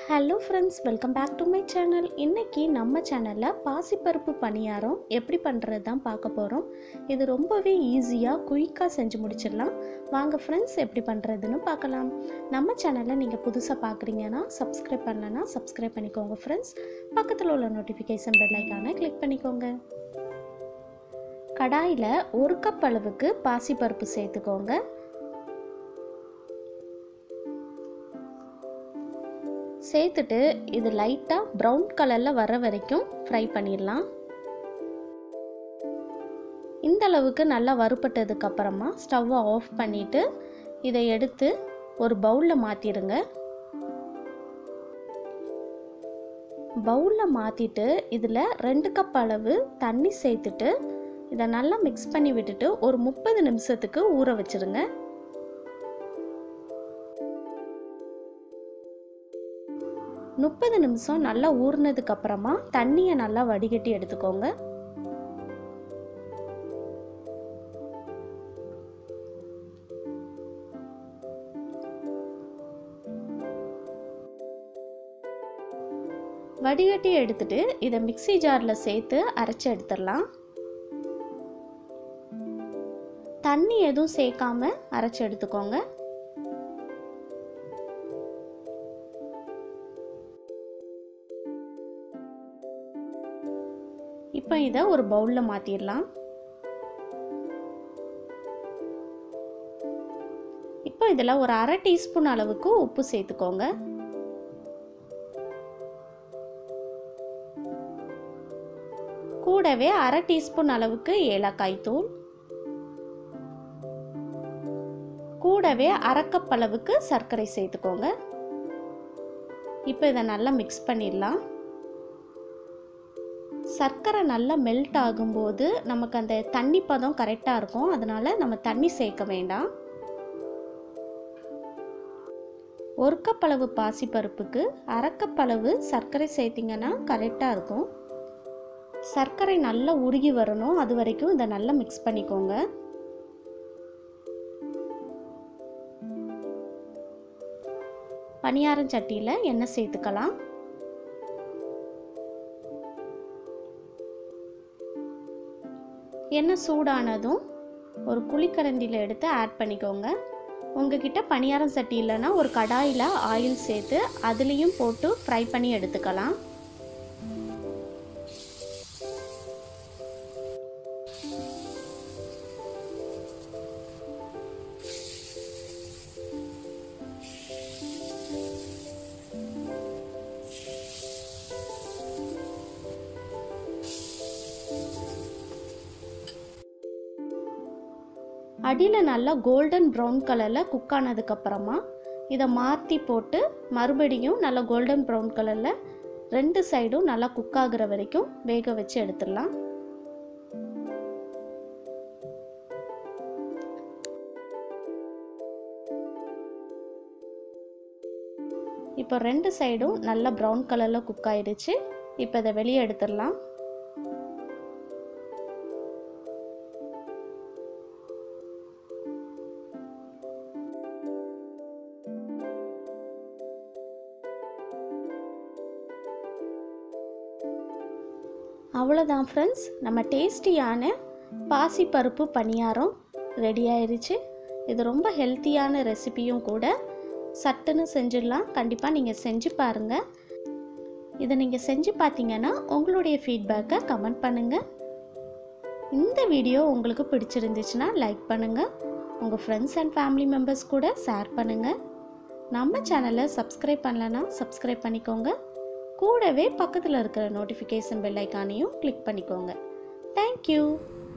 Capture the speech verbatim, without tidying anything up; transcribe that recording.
Hello friends, welcome back to my channel. இன்றைக்கி நம்ம சேனலில் பாசிப்பருப்பு பணியாரம் எப்படி பண்ணுறது தான் பார்க்க போகிறோம். இது ரொம்பவே ஈஸியாக குயிக்காக செஞ்சு முடிச்சிடலாம். வாங்க ஃப்ரெண்ட்ஸ், எப்படி பண்ணுறதுன்னு பார்க்கலாம். நம்ம சேனலில் நீங்கள் புதுசாக பார்க்குறீங்கன்னா சப்ஸ்கிரைப் பண்ணலன்னா சப்ஸ்கிரைப் பண்ணிக்கோங்க ஃப்ரெண்ட்ஸ். பக்கத்தில் உள்ள நோட்டிஃபிகேஷன் பெல் ஐக்கானை கிளிக் பண்ணிக்கோங்க. கடாயில் ஒரு கப் அளவுக்கு பாசிப்பருப்பு சேர்த்துக்கோங்க. சேர்த்துட்டு இது லைட்டாக ப்ரௌன் கலரில் வர வரைக்கும் ஃப்ரை பண்ணிடலாம். இந்த அளவுக்கு நல்லா வறுபட்டதுக்கு அப்புறமா ஸ்டவ்வை ஆஃப் பண்ணிவிட்டு இதை எடுத்து ஒரு பவுலில் மாற்றிடுங்க. பவுலில் மாற்றிட்டு இதில் ரெண்டு கப் அளவு தண்ணி சேர்த்துட்டு இதை நல்லா மிக்ஸ் பண்ணி விட்டுட்டு ஒரு முப்பது நிமிஷத்துக்கு ஊற வச்சுருங்க. முப்பது நிமிஷம் நல்லா ஊறினதுக்கு அப்புறமா தண்ணியை நல்லா வடிகட்டி எடுத்துக்கோங்க. வடிகட்டி எடுத்துட்டு இதை மிக்ஸி ஜாரில் சேர்த்து அரைச்சி எடுத்துடலாம். தண்ணி எதுவும் சேர்க்காம அரைச்சி எடுத்துக்கோங்க. இப்போ இதை ஒரு பவுலில் மாற்றிடலாம். இப்போ இதில் ஒரு அரை டீஸ்பூன் அளவுக்கு உப்பு சேர்த்துக்கோங்க. கூடவே அரை டீஸ்பூன் அளவுக்கு ஏலக்காய் தூள், கூடவே அரை கப் அளவுக்கு சர்க்கரை சேர்த்துக்கோங்க. இப்போ இதை நல்லா மிக்ஸ் பண்ணிடலாம். சர்க்கரை நல்லா மெல்ட் ஆகும்போது நமக்கு அந்த தண்ணி பதம் கரெக்டாக இருக்கும். அதனால நம்ம தண்ணி சேர்க்க வேண்டாம். ஒரு கப் அளவு பாசிப்பருப்புக்கு அரை கப் அளவு சர்க்கரை சேர்த்திங்கன்னா கரெக்டாக இருக்கும். சர்க்கரை நல்லா உருகி வரணும், அது வரைக்கும் இதை நல்லா மிக்ஸ் பண்ணிக்கோங்க. பணியாரம் சட்டியில் எண்ணெய் சேர்த்துக்கலாம். எண்ணெய் சூடானதும் ஒரு குழிக்கரண்டியில் எடுத்து ஆட் பண்ணிக்கோங்க. உங்ககிட்ட பணியாரம் சட்டி இல்லைன்னா ஒரு கடாயில் ஆயில் சேர்த்து அதுலேயும் போட்டு ஃப்ரை பண்ணி எடுத்துக்கலாம். அடியில் நல்லா கோல்டன் ப்ரௌன் கலரில் குக் ஆனதுக்கப்புறமா இதை மாற்றி போட்டு மறுபடியும் நல்லா கோல்டன் ப்ரௌன் கலரில் ரெண்டு சைடும் நல்லா குக் ஆகுற வரைக்கும் வேக வச்சு எடுத்துடலாம். இப்போ ரெண்டு சைடும் நல்லா ப்ரௌன் கலரில் குக் ஆயிடுச்சு. இப்போ இதை வெளியே எடுத்துடலாம். அவ்வளோதான் ஃப்ரெண்ட்ஸ், நம்ம டேஸ்டியான பாசிப்பருப்பு பணியாரம் ரெடி ஆயிடுச்சு. இது ரொம்ப ஹெல்த்தியான ரெசிபியும் கூட. சட்டுன்னு செஞ்சிடலாம். கண்டிப்பாக நீங்கள் செஞ்சு பாருங்கள். இதை நீங்கள் செஞ்சு பார்த்தீங்கன்னா உங்களுடைய ஃபீட்பேக்கை கமெண்ட் பண்ணுங்கள். இந்த வீடியோ உங்களுக்கு பிடிச்சிருந்துச்சுன்னா லைக் பண்ணுங்கள். உங்கள் ஃப்ரெண்ட்ஸ் அண்ட் ஃபேமிலி மெம்பர்ஸ் கூட ஷேர் பண்ணுங்கள். நம்ம சேனலை சப்ஸ்கிரைப் பண்ணலன்னா சப்ஸ்கிரைப் பண்ணிக்கோங்க. கூடவே பக்கத்தில் இருக்கிற நோட்டிஃபிகேஷன் பெல் ஐக்கானையும் கிளிக் பண்ணிக்கோங்க. தேங்க்யூ.